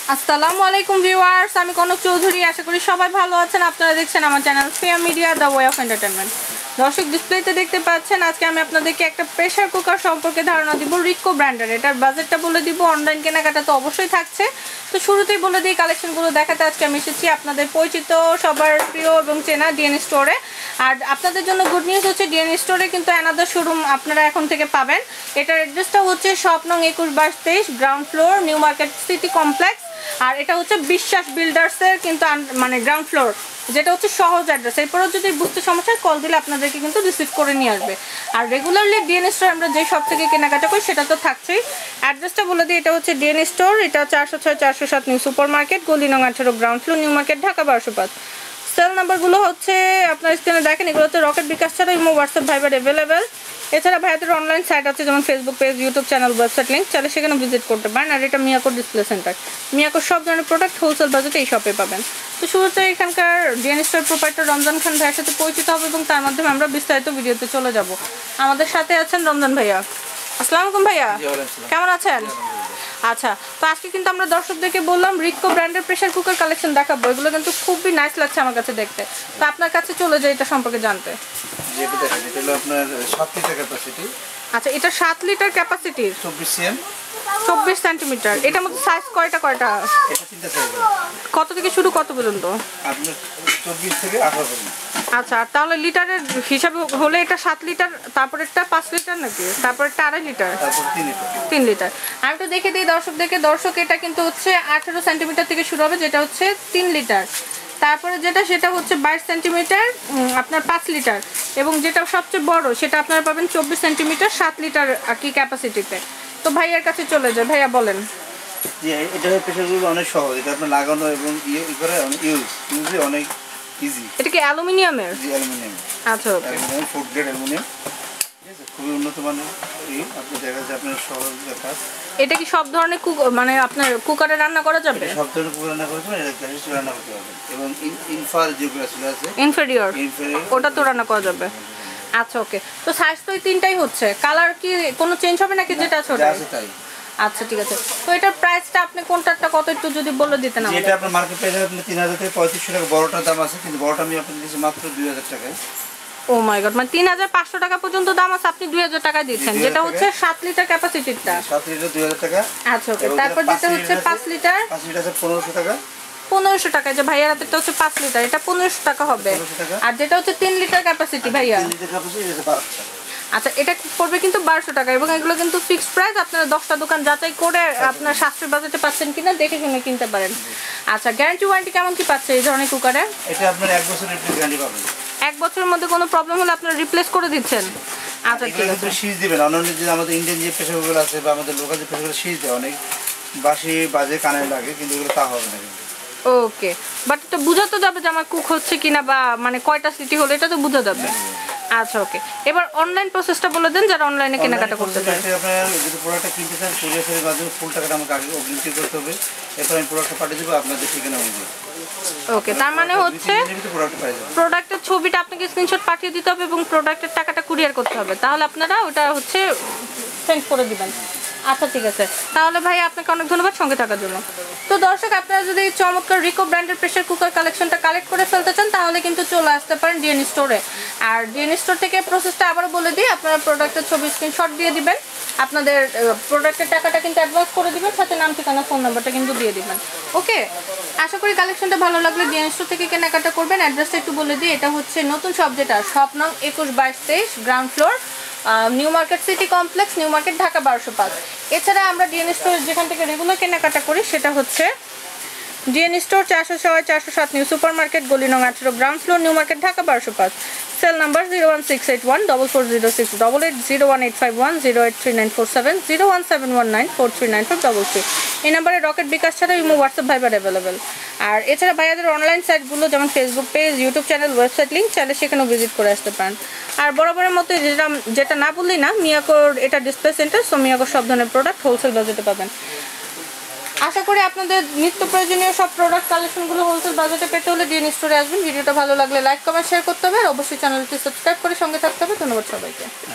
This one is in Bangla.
আসসালামু আলাইকুম ভিউয়ার্স, আমি কনক চৌধুরী। আশা করি সবাই ভালো আছেন। আপনারা দেখছেন আমার channel fair media the way of entertainment. দর্শক, ডিসপ্লেতে দেখতে পাচ্ছেন আজকে আমি আপনাদেরকে একটা প্রেসার কুকার সম্পর্কে ধারণা দিব, রিকো ব্র্যান্ডের। এটার বাজেটটা বলে দিব, অনলাইন কেনাকাটা তো অবশ্যই থাকছে। তো শুরুতেই বলে দিই, কালেকশনগুলো দেখাতে আজকে আমি এসেছি আপনাদের পরিচিত, সবার প্রিয় এবং চেনা ডিএন স্টোরে। আর আপনাদের জন্য গুড নিউজ হচ্ছে, ডিএন স্টোরে কিন্তু অ্যানাদার শোরুম আপনারা এখন থেকে পাবেন। এটার অ্যাড্রেসটা হচ্ছে শপ নং 21/23, ground floor, new market city complex. আর এটা হচ্ছে বিশ্বাস বিল্ডার্সের কিন্তু মানে গ্রাউন্ড ফ্লোর, যেটা হচ্ছে সহজ অ্যাড্রেস। এরপরেও যদি বুঝতে সমস্যা কল দিলে আপনাদেরকে কিন্তু রিসিভ করে নিয়ে আসবে। আর রেগুলারলি ডিএন স্টোর আমরা যে সব থেকে কেনাকাটা করি সেটা তো থাকছেই। অ্যাড্রেসটা বলে দিই, এটা হচ্ছে ডিএন স্টোর, এটা 406-407 নিউ সুপার মার্কেট, গলি নং 18, ground floor, new market, Dhaka 1205। Cell নাম্বারগুলো হচ্ছে আপনার স্ক্রিনে দেখেন। এগুলো হচ্ছে রকেট বিকাশ ছাড়া ইমো, হোয়াটসঅ্যাপ, ভাইবার অ্যাভেলেবেল। এছাড়া ভাইয়াদের অনলাইন সাইট আছে, যেমন Facebook page, YouTube channel, website link, চাইলে সেখানে ভিজিট করতে পারেন। আর এটা মিয়াকোর ডিসপ্লে সেন্টার। মিয়াকোর সব ধরনের প্রোডাক্ট হোলসেল বাজেটে এই শপে পাবেন। তো শুরুতে এখানকার DN store proprietor Ramzan Khan ভাইয়ের সাথে পরিচিত হবে এবং তার মাধ্যমে আমরা বিস্তারিত ভিডিওতে চলে যাব। আমাদের সাথে আছেন রমজান ভাইয়া। আসসালামু আলাইকুম ভাইয়া, কেমন আছেন? আচ্ছা, তো আজকে কিন্তু আমরা দর্শকদেরকে বললাম রিকো ব্র্যান্ডের প্রেসার কুকার কালেকশন দেখাবো। এগুলো কিন্তু খুবই নাইস লাগছে আমার কাছে দেখতে। তো আপনার কাছে চলে যাই এটা সম্পর্কে জানতে। যেটা দেখেন, এটা হলো আপনার 7 লিটার ক্যাপাসিটি। আচ্ছা, এটা 7 লিটার ক্যাপাসিটির, 24 সিএম, 24 সেন্টিমিটার। এটার মধ্যে সাইজ কয়টা? এটা তিনটা সাইজ। কত থেকে শুরু, কত পর্যন্ত? আপনার 24 থেকে 18 পর্যন্ত। আচ্ছা, তাহলে লিটারের হিসাবে হলে এটা 7 লিটার, তারপর এটা 5 লিটার নাকি, তারপর এটা 2.5 লিটার, তারপর 3 লিটার। 3 লিটার। আমি তো দেখে দিই দর্শকদেরকে। দর্শক, এটা কিন্তু হচ্ছে 18 সেন্টিমিটার থেকে শুরু হবে, যেটা হচ্ছে 3 লিটার। তারপরে যেটা সেটা হচ্ছে 22 সেন্টিমিটার, আপনার 5 লিটার। এবং যেটা সবচেয়ে বড় সেটা আপনারা পাবেন 24 সেন্টিমিটার, 7 লিটার আর কি ক্যাপাসিটিতে। তো ভাইয়ার কাছে চলে যায়। ভাইয়া বলেন। জি, এটা প্রেসারগুলো অনেক সহজ। এটা আপনার লাগানো এবং করে ইউজে অনেক ইজি। এটা কি অ্যালুমিনিয়ামের? জি, অ্যালুমিনিয়াম। আচ্ছা, okay. Aluminium, food grade aluminium. ঠিক আছে, খুবই উন্নত মানের। আপনি দেখা যায় আপনার সহজ কাজ। এটা কি সব ধরনের মানে আপনার কুকারে রান্না করা যাবে? সব ধরনের কুকার রান্না করতে পারেন, এটা গ্যাসে রান্না করতে পারবেন। এবং ইনফার যেগুলো আছে, ইনফেরিয়র, ওটা তো রান্না করা যাবে। আচ্ছা, ওকে। তো সাইজ তো এই তিনটাই হচ্ছে। কালার কি কোনো চেঞ্জ হবে নাকি যেটা আছে ওটাই? তাই। আচ্ছা, ঠিক আছে। তো এটার প্রাইসটা আপনি কোনটারটা কত একটু যদি বলে দিতেন আমাদের। এটা আপনার মার্কেট প্রাইস আপনি 3000 থেকে 3500 টাকা বড়টার দাম আছে, কিন্তু বড়টা আমি আপনাদের দিচ্ছি মাত্র 2000 টাকায়। ও মাই গড, মানে 3500 টাকা পর্যন্ত দাম আছে, আপনি 2000 টাকা দিচ্ছেন, যেটা হচ্ছে 7 লিটার ক্যাপাসিটিটা। 7 লিটার 2000 টাকা। আচ্ছা, ওকে। তারপর যেটা হচ্ছে 5 লিটার, 5 লিটার আছে 1500 টাকা। 1500 টাকা। যে ভাইয়ার হাতেরটা হচ্ছে 5 লিটার, এটা 1500 টাকা হবে। আর যেটা হচ্ছে 3 লিটার ক্যাপাসিটি ভাইয়া, 3 লিটার ক্যাপাসিটি এটা 1200 টাকা। আচ্ছা, এটা পড়বে কিন্তু 1200 টাকা। এবং এগুলো কিন্তু ফিক্সড প্রাইস। আপনারা 10টা দোকান যাচাই করে আপনার সাশ্রয়ী বাজেটে পাচ্ছেন কিনা দেখে শুনে কিনতে পারেন। আচ্ছা, গ্যারান্টি ওয়ারেন্টি কেমন কি পাচ্ছে এই ধরনের কুকারে? এটা আপনার 1 বছরের গ্যারান্টি পাবেন। 1 বছরের মধ্যে কোনো প্রবলেম হলে আপনারা রিপ্লেস করে দিচ্ছেন? আচ্ছা, ঠিক আছে। শীষ দিবেন। অন্যান্য যে আমাদের ইন্ডিয়ান যে প্রেসারগুলো আছে বা আমাদের লোকাল যে প্রেসারগুলো শীষ দেয়, অনেক বাসি বাজে কানে লাগে, কিন্তু এগুলো তা হবে না। কিন্তু ওকে, বাট এটা বোঝা তো যাবে যে আমার কুক হচ্ছে কিনা, বা মানে কয়টা সিটি হলো এটা তো বোঝা যাবে। আচ্ছা, ওকে। এবার অনলাইন প্রসেসটা বলে দেন, যারা অনলাইনে কেনাকাটা করতে চায়। আপনার যদি প্রোডাক্টটা কিনতে চান, কুরিয়ারের মাধ্যমে ফুল টাকাটা আমাকে আগে অগ্রিম পে করতে হবে। এরপর আমি প্রোডাক্টটা পাঠিয়ে দেবো আপনাদের ঠিকানা অনুযায়ী। ওকে, তার মানে হচ্ছে প্রোডাক্টের ছবিটা আপনাকে স্ক্রিনশট পাঠিয়ে দিতে হবে এবং প্রোডাক্টের টাকাটা কুরিয়ার করতে হবে, তাহলে আপনারা ওটা হচ্ছে সেন্ড করে দিবেন। আচ্ছা, ঠিক আছে। তাহলে ভাই আপনাকে অনেক ধন্যবাদ সঙ্গে থাকার জন্য। তো দর্শক, আপনারা যদি চমৎকার রিকো ব্র্যান্ডের প্রেসার কুকার কালেকশনটা কালেক্ট করে ফেলতে চান, তাহলে কিন্তু চলে আসতে পারেন ডিএন স্টোরে। আর ডিএন স্টোর থেকে প্রসেসটা আবারও বলে দিই, আপনারা প্রোডাক্টের ছবি স্ক্রিনশট দিয়ে দিবেন, আপনাদের প্রোডাক্টের টাকাটা কিন্তু অ্যাডভান্স করে দিবেন, সাথে নাম, ঠিকানা, ফোন নাম্বারটা কিন্তু দিয়ে দিবেন। ওকে, আশা করি কালেকশনটা ভালো লাগলে ডিএন স্টোর থেকে কেনাকাটা করবেন। অ্যাড্রেসটা একটু বলে দিই, এটা হচ্ছে নতুন শপ, যেটা শপ নং 21/23, ground floor, new market city complex, new market, Dhaka 1205। এছাড়া আমরা ডিএন স্টোর যেখান থেকে রেগুলার কেনাকাটা করি সেটা হচ্ছে DN store 406-407 new super market, গলি নং 18, ground floor, new market, Dhaka 1205। Cell number 01681440688, 01851083947, 01719439533। এই নাম্বারে রকেট বিকাশ ছাড়া ইমো, হোয়াটসঅ্যাপ, ভাইবার অ্যাভেলেবেল। আর এছাড়া ভাইয়াদের অনলাইন সাইটগুলো, যেমন Facebook page, YouTube channel, website link, চাইলে সেখানেও ভিজিট করে আসতে পারেন। আর বরাবরের মতো যেটা না বললেই না, মিয়াকোর এটা ডিসপ্লে সেন্টার, সো মিয়াকোর সব ধরনের প্রোডাক্ট হোলসেল বাজেটে পাবেন। আশা করি আপনাদের নিত্য প্রয়োজনীয় সব প্রোডাক্ট কালেকশনগুলো হোলসেল বাজেটে পেতে হলে ডিএন স্টোরে আসবেন। ভিডিওটা ভালো লাগলে লাইক, কমেন্ট, শেয়ার করতে হবে। আর অবশ্যই চ্যানেলটি সাবস্ক্রাইব করে সঙ্গে থাকতে হবে। ধন্যবাদ সবাইকে।